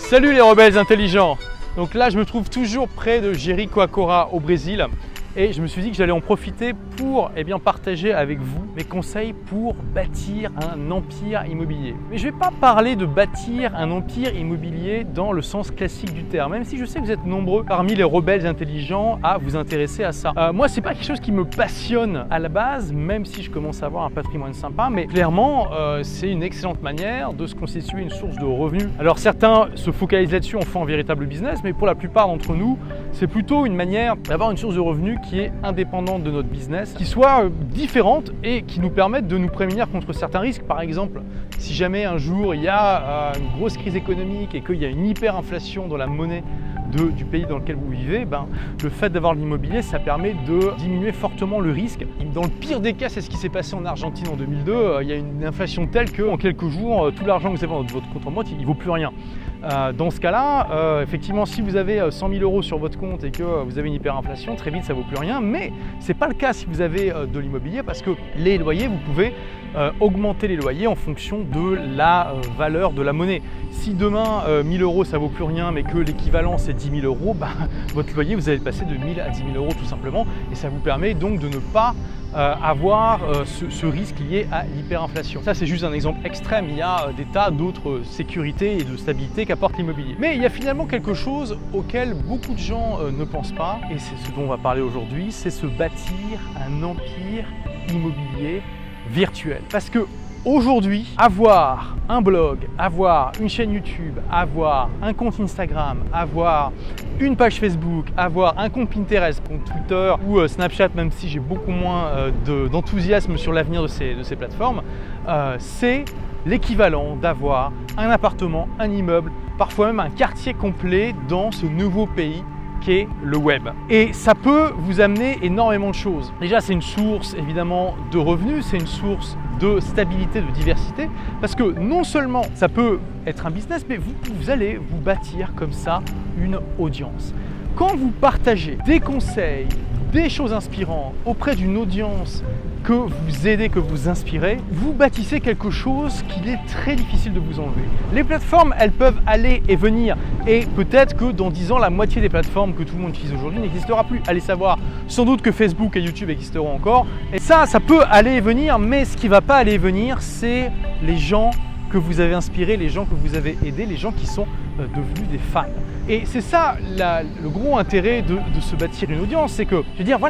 Salut les rebelles intelligents. Donc là je me trouve toujours près de Jericoacoara au Brésil et je me suis dit que j'allais en profiter pour partager avec vous mes conseils pour bâtir un empire immobilier. Mais je ne vais pas parler de bâtir un empire immobilier dans le sens classique du terme, même si je sais que vous êtes nombreux parmi les rebelles intelligents à vous intéresser à ça. Moi c'est pas quelque chose qui me passionne à la base, même si je commence à avoir un patrimoine sympa, mais clairement c'est une excellente manière de se constituer une source de revenus. Alors certains se focalisent là-dessus en font un véritable business, mais pour la plupart d'entre nous, c'est plutôt une manière d'avoir une source de revenus qui est indépendante de notre business, qui soit différente et qui nous permette de nous prémunir contre certains risques. Par exemple, si jamais un jour il y a une grosse crise économique et qu'il y a une hyperinflation dans la monnaie du pays dans lequel vous vivez, le fait d'avoir l'immobilier, ça permet de diminuer fortement le risque. Dans le pire des cas, c'est ce qui s'est passé en Argentine en 2002. Il y a une inflation telle qu'en quelques jours, tout l'argent que vous avez dans votre compte en banque, il ne vaut plus rien. Dans ce cas-là, effectivement, si vous avez 100 000 € sur votre compte et que vous avez une hyperinflation, très vite ça ne vaut plus rien. Mais ce n'est pas le cas si vous avez de l'immobilier parce que les loyers, vous pouvez augmenter les loyers en fonction de la valeur de la monnaie. Si demain 1000 € ça vaut plus rien mais que l'équivalent c'est 10 000 €, votre loyer vous allez passer de 1000 à 10 000 € tout simplement et ça vous permet donc de ne pas avoir ce risque lié à l'hyperinflation. Ça c'est juste un exemple extrême, il y a des tas d'autres sécurités et de stabilité qu'apporte l'immobilier. Mais il y a finalement quelque chose auquel beaucoup de gens ne pensent pas et c'est ce dont on va parler aujourd'hui, c'est se bâtir un empire immobilier virtuel. Parce que aujourd'hui, avoir un blog, avoir une chaîne YouTube, avoir un compte Instagram, avoir une page Facebook, avoir un compte Pinterest, compte Twitter ou Snapchat, même si j'ai beaucoup moins d'enthousiasme sur l'avenir de ces plateformes, c'est l'équivalent d'avoir un appartement, un immeuble, parfois même un quartier complet dans ce nouveau pays qu'est le web. Et ça peut vous amener énormément de choses. Déjà, c'est une source évidemment de revenus, c'est une source de stabilité, de diversité, parce que non seulement ça peut être un business, mais vous allez vous bâtir comme ça une audience. Quand vous partagez des conseils, des choses inspirantes auprès d'une audience que vous aidez, que vous inspirez, vous bâtissez quelque chose qu'il est très difficile de vous enlever. Les plateformes, elles peuvent aller et venir et peut-être que dans 10 ans, la moitié des plateformes que tout le monde utilise aujourd'hui n'existera plus. Allez savoir, sans doute que Facebook et YouTube existeront encore. Et ça peut aller et venir, mais ce qui ne va pas aller et venir, c'est les gens que vous avez inspirés, les gens que vous avez aidés, les gens qui sont devenus des fans. Et c'est ça le gros intérêt de se bâtir une audience, c'est que,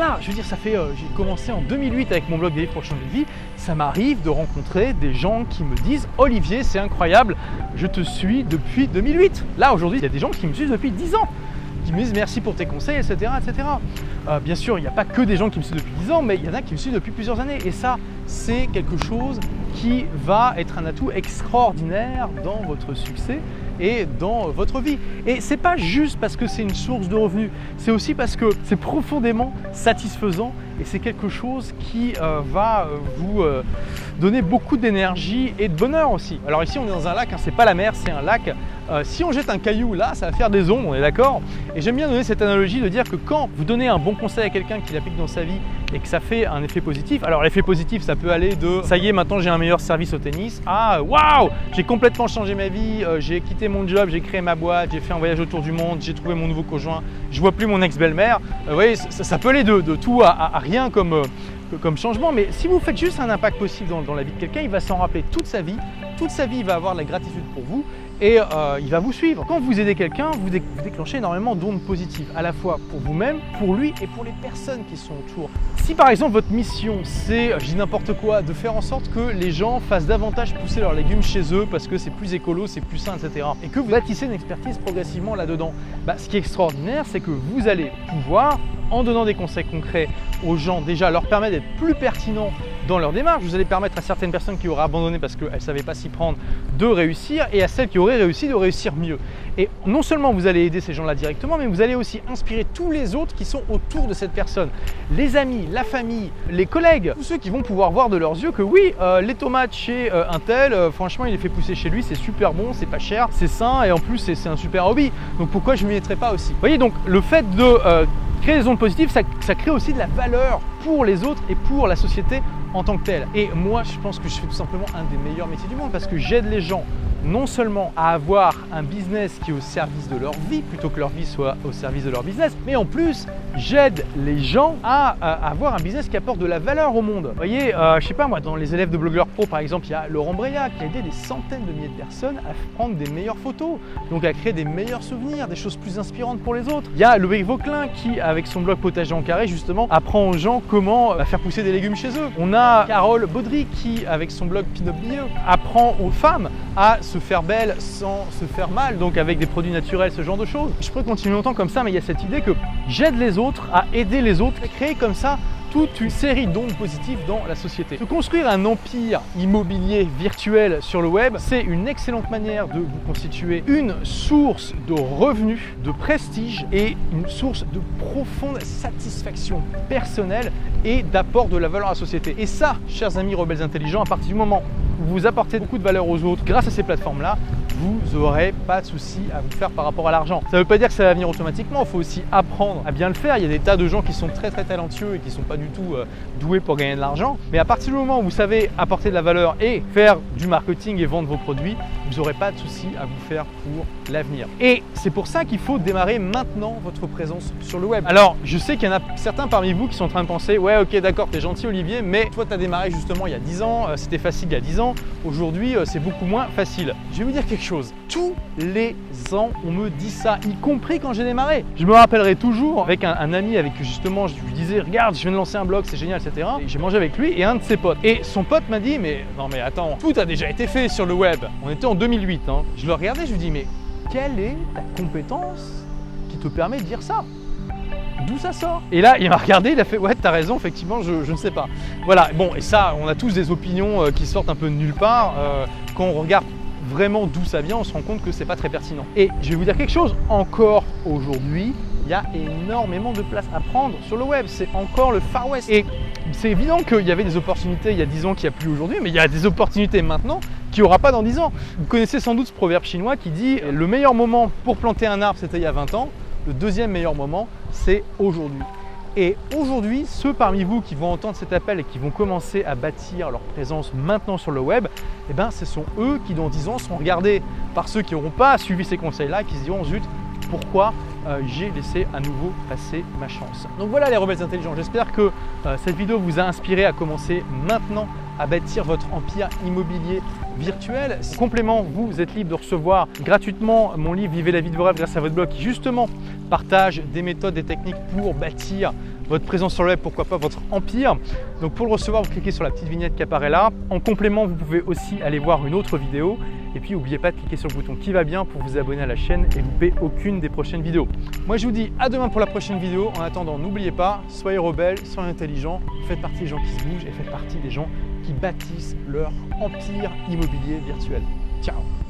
ça fait, j'ai commencé en 2008 avec mon blog des livres pour changer de vie, ça m'arrive de rencontrer des gens qui me disent « Olivier, c'est incroyable, je te suis depuis 2008 ». Là, aujourd'hui, il y a des gens qui me suivent depuis 10 ans, qui me disent « Merci pour tes conseils, etc. etc. » Bien sûr, il n'y a pas que des gens qui me suivent depuis 10 ans, mais il y en a qui me suivent depuis plusieurs années. Et ça, c'est quelque chose qui va être un atout extraordinaire dans votre succès et dans votre vie. Et c'est pas juste parce que c'est une source de revenus, c'est aussi parce que c'est profondément satisfaisant et c'est quelque chose qui va vous donner beaucoup d'énergie et de bonheur aussi. Alors ici on est dans un lac, c'est pas la mer, c'est un lac. Si on jette un caillou là, ça va faire des ondes, on est d'accord? Et j'aime bien donner cette analogie de dire que quand vous donnez un bon conseil à quelqu'un qui l'applique dans sa vie et que ça fait un effet positif, alors l'effet positif ça peut aller de ça y est maintenant j'ai un meilleur service au tennis à waouh j'ai complètement changé ma vie, j'ai quitté mon job, j'ai créé ma boîte, j'ai fait un voyage autour du monde, j'ai trouvé mon nouveau conjoint, je vois plus mon ex-belle-mère. Vous voyez, ça peut aller de tout à rien comme changement, mais si vous faites juste un impact possible dans la vie de quelqu'un, il va s'en rappeler toute sa vie, il va avoir de la gratitude pour vous et il va vous suivre. Quand vous aidez quelqu'un, vous déclenchez énormément d'ondes positives, à la fois pour vous-même, pour lui et pour les personnes qui sont autour. Si par exemple votre mission c'est, je dis n'importe quoi, de faire en sorte que les gens fassent davantage pousser leurs légumes chez eux parce que c'est plus écolo, c'est plus sain, etc. et que vous bâtissez une expertise progressivement là-dedans, ce qui est extraordinaire, c'est que vous allez pouvoir, en donnant des conseils concrets aux gens, déjà leur permettre d'être plus pertinents dans leur démarche. Vous allez permettre à certaines personnes qui auraient abandonné parce qu'elles ne savaient pas s'y prendre de réussir et à celles qui auraient réussi de réussir mieux. Et non seulement vous allez aider ces gens-là directement, mais vous allez aussi inspirer tous les autres qui sont autour de cette personne. Les amis, la famille, les collègues, tous ceux qui vont pouvoir voir de leurs yeux que oui, les tomates chez un tel, franchement il les fait pousser chez lui, c'est super bon, c'est pas cher, c'est sain et en plus c'est un super hobby. Donc pourquoi je ne m'y mettrais pas aussi? Vous voyez, donc le fait de créer des ondes positives, ça crée aussi de la valeur pour les autres et pour la société en tant que telle. Et moi, je pense que je fais tout simplement un des meilleurs métiers du monde parce que j'aide les gens non seulement à avoir un business qui est au service de leur vie plutôt que leur vie soit au service de leur business, mais en plus j'aide les gens à avoir un business qui apporte de la valeur au monde. Vous voyez, je sais pas moi, dans les élèves de blogueurs pro par exemple, il y a Laurent Breillat qui a aidé des centaines de milliers de personnes à prendre des meilleures photos, donc à créer des meilleurs souvenirs, des choses plus inspirantes pour les autres. Il y a Loïc Vauquelin qui, avec son blog Potager en carré, justement, apprend aux gens comment faire pousser des légumes chez eux. On a Carole Baudry qui, avec son blog Pinot Bio, apprend aux femmes à se faire belle sans se faire mal, donc avec des produits naturels, ce genre de choses. Je pourrais continuer longtemps comme ça, mais il y a cette idée que j'aide les autres à aider les autres, à créer comme ça toute une série d'ondes positives dans la société. Se construire un empire immobilier virtuel sur le web, c'est une excellente manière de vous constituer une source de revenus, de prestige et une source de profonde satisfaction personnelle et d'apport de la valeur à la société. Et ça, chers amis rebelles intelligents, à partir du moment où vous apportez beaucoup de valeur aux autres grâce à ces plateformes-là, vous n'aurez pas de soucis à vous faire par rapport à l'argent. Ça ne veut pas dire que ça va venir automatiquement, il faut aussi apprendre à bien le faire. Il y a des tas de gens qui sont très talentueux et qui ne sont pas du tout doués pour gagner de l'argent. Mais à partir du moment où vous savez apporter de la valeur et faire du marketing et vendre vos produits, vous n'aurez pas de soucis à vous faire pour l'avenir. Et c'est pour ça qu'il faut démarrer maintenant votre présence sur le web. Alors, je sais qu'il y en a certains parmi vous qui sont en train de penser « Ouais, ok, d'accord, t'es gentil Olivier, mais toi, tu as démarré justement il y a 10 ans, c'était facile il y a 10 ans, aujourd'hui, c'est beaucoup moins facile. » Je vais vous dire quelque chose. Tous les ans, on me dit ça, y compris quand j'ai démarré. Je me rappellerai toujours avec un ami avec qui justement je lui disais « Regarde, je viens de lancer un blog, c'est génial, etc. » Et j'ai mangé avec lui et un de ses potes. Et son pote m'a dit « Mais non mais attends, tout a déjà été fait sur le web. » On était en 2008. Hein. Je le regardais, je lui dis « Mais quelle est ta compétence qui te permet de dire ça ? D'où ça sort ?» Et là, il m'a regardé, il a fait « Ouais, t'as raison, effectivement, je ne sais pas. » Voilà, bon, et ça, on a tous des opinions qui sortent un peu de nulle part. Quand on regarde vraiment d'où ça vient, on se rend compte que c'est pas très pertinent. Et je vais vous dire quelque chose, encore aujourd'hui, il y a énormément de place à prendre sur le web, c'est encore le Far West. Et c'est évident qu'il y avait des opportunités il y a 10 ans qu'il n'y a plus aujourd'hui, mais il y a des opportunités maintenant qu'il n'y aura pas dans 10 ans. Vous connaissez sans doute ce proverbe chinois qui dit « Le meilleur moment pour planter un arbre, c'était il y a 20 ans, le deuxième meilleur moment, c'est aujourd'hui ». Et aujourd'hui, ceux parmi vous qui vont entendre cet appel et qui vont commencer à bâtir leur présence maintenant sur le web, eh ben, ce sont eux qui dans 10 ans seront regardés par ceux qui n'auront pas suivi ces conseils-là, qui se diront « Zut, pourquoi j'ai laissé à nouveau passer ma chance ?» Donc voilà les rebelles intelligents, j'espère que cette vidéo vous a inspiré à commencer maintenant à bâtir votre empire immobilier virtuel. En complément, vous êtes libre de recevoir gratuitement mon livre Vivez la vie de vos rêves grâce à votre blog qui justement partage des méthodes, des techniques pour bâtir votre présence sur le web, pourquoi pas votre empire. Donc pour le recevoir, vous cliquez sur la petite vignette qui apparaît là. En complément, vous pouvez aussi aller voir une autre vidéo. Et puis n'oubliez pas de cliquer sur le bouton qui va bien pour vous abonner à la chaîne et louper aucune des prochaines vidéos. Moi je vous dis à demain pour la prochaine vidéo. En attendant, n'oubliez pas, soyez rebelles, soyez intelligents, faites partie des gens qui se bougent et faites partie des gens qui bâtissent leur empire immobilier virtuel. Ciao!